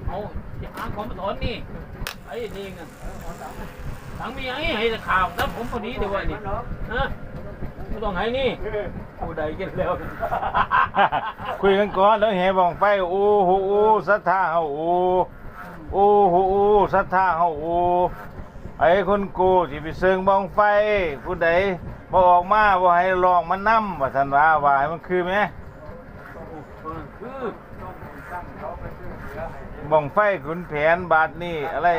เอาหาของมาถอนนี่ไอ้นี่ไงถังมีไอ้ให้ข่าวแล้วผมพอดีเดี๋ยวนี่นะไม่ต้องให้นี่ผู้ใดกันแล้วคุยกันก่อนแล้วแห่บ้องไฟโอ้โหศรัทธาเฮาโอ้โหศรัทธาเฮาไอ้คนกูที่ไปเซิงบ้องไฟผู้ใดบ่ออกมาบ่ให้ลองมันนำว่าซั่นว่าให้มันคือไหมคือบ้องไฟขุนแผนบาทนี่อะไร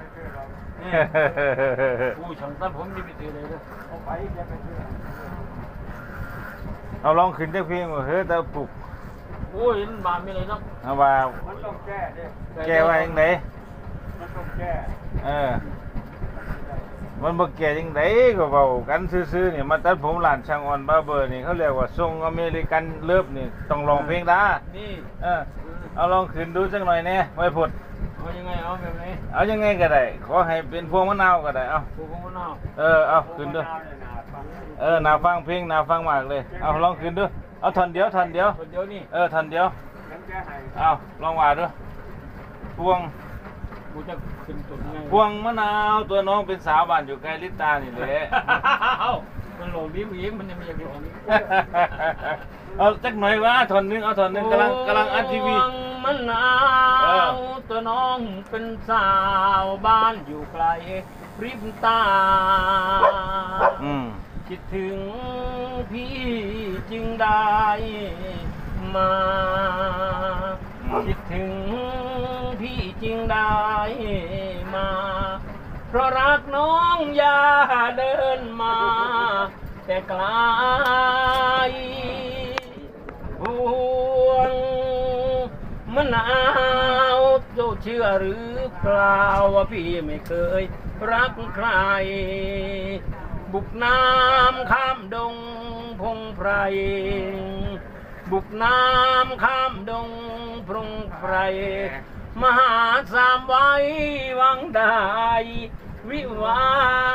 ผู้ช่างตั้งผมนี่ไปซื้อเลยนะเอาลองขึ้นได้เพียงว่าเฮ้ยแต่ปลุกโอ้ยบาไม่เลยเนาะเอาว่ามันต้องแก้ดิแก้ไว้ยังไงมันต้องแก้มันบ่แก้ยังไงก็เว้ากันซื่อๆนี่มาตัดผมร้านช่างออนบาร์เบอร์นี่เขาเรียกว่าทรงอเมริกันเลิฟนี่ต้องร้องเพลงดานี่เอาลองขึ้นดูสักหน่อยแน่ไว้พุดเอายังไงเอาแบบนี้เอายังไงก็ได้ขอให้เป็นพวงมะนาวก็ได้เอาพวงมะนาวเอาขึ้นดูน่าฟังเพลงน่าฟังมากเลยเอาลองขึ้นดูเอาท่อนเดียวนี่ท่อนเดียวเอาลองว่าดูพวงพวงมะนาวตัวน้องเป็นสาวบ้านอยู่ใกล้ลิตานี่แหละมันหลงดิ้มยิ้มมันยังมีอย่างเดียวนี้เอาจักหน่อยว่าท่อนนึงเอาท่อนนึงกำลังอัดทีวีมะนาวตัวน้องเป็นสาวบ้านอยู่ไกลริบตาคิดถึงพี่จึงได้มาคิดถึงพี่จึงได้มาเพราะรักน้องอย่าเดินมาแต่ไกลพวงมะนาวเจ้าเชื่อหรือเปล่าว่าพี่ไม่เคยรักใครบุกน้ำข้ามดงพงไพรบุกน้ำข้ามดงพงไพรมหาสามไว้วังได้วิวา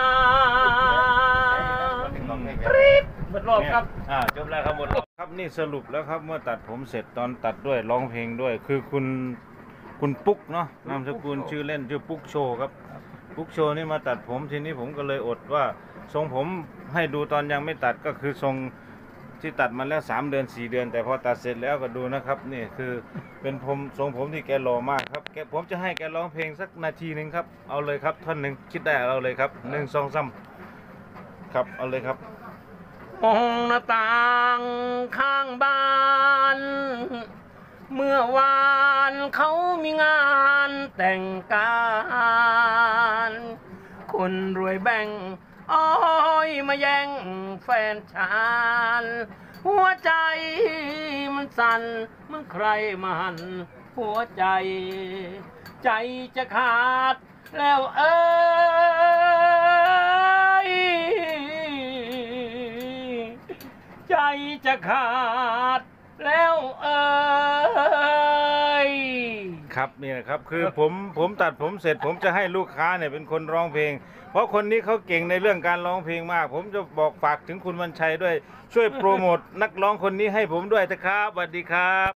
หมดรอบครับจบแล้วครับหมดรอบครับนี่สรุปแล้วครับเมื่อตัดผมเสร็จตอนตัดด้วยร้องเพลงด้วยคือคุณปุ๊กเนาะนามสกุลชื่อเล่นชื่อปุ๊กโชว์ครับปุ๊กโชว์นี่มาตัดผมทีนี้ผมก็เลยอดว่าทรงผมให้ดูตอนยังไม่ตัดก็คือทรงที่ตัดมาแล้ว3 เดือน 4 เดือนแต่พอตัดเสร็จแล้วก็ดูนะครับนี่คือเป็นทรงผมที่แกหล่อมากครับผมจะให้แกร้องเพลงสักนาทีนึงครับเอาเลยครับท่อนหนึ่งคิดได้เอาเลยครับ1 2 3ครับเอาเลยครับมองหน้าต่างข้างบ้านเมื่อวานเขามีงานแต่งการคนรวยแบ่งอ้อยมาแย่งแฟนฉันหัวใจมันสั่นเหมือนใครมาหันหัวใจใจจะขาดแล้วใจจะขาดแล้วครับนี่ครับคือผมตัดผมเสร็จผมจะให้ลูกค้าเนี่ยเป็นคนร้องเพลงเพราะคนนี้เขาเก่งในเรื่องการร้องเพลงมากผมจะบอกฝากถึงคุณวันชัยด้วยช่วยโปรโมทนักร้องคนนี้ให้ผมด้วยนะครับสวัสดีครับ